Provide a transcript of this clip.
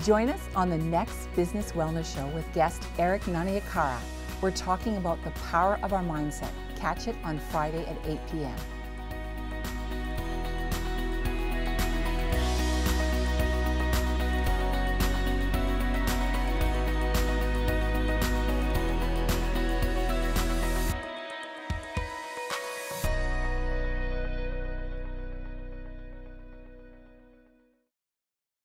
Join us on the next Business Wellness Show with guest Nanayakkara. We're talking about the power of our mindset. Catch it on Friday at 8 p.m.